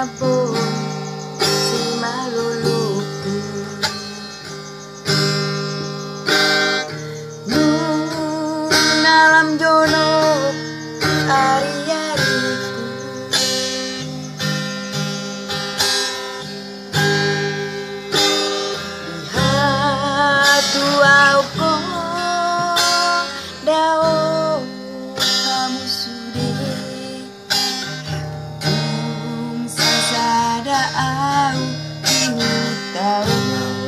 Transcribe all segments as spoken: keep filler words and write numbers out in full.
mabon si maluluku nung alam jono ari-ariku lihat tuau ko dao kamu sudah tung sasada au ingin tahu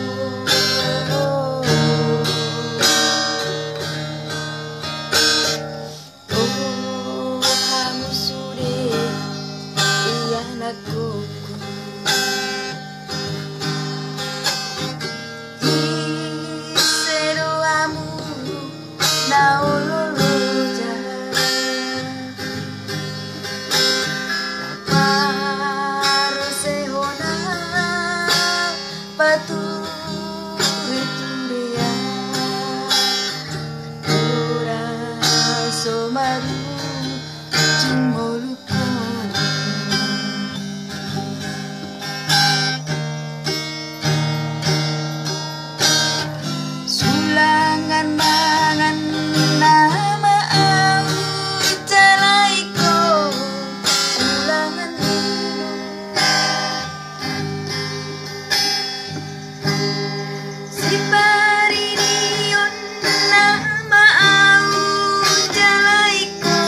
oh kamu sudah ianatku naululuja naparosehona paturituria ura somaru jumoluku sulangan mangan nama au jalaiko ulangan si parinion nama au jalaiko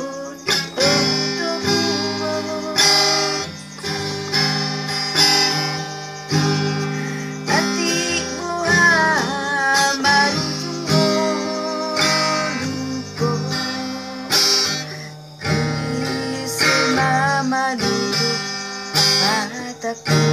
hati buah mata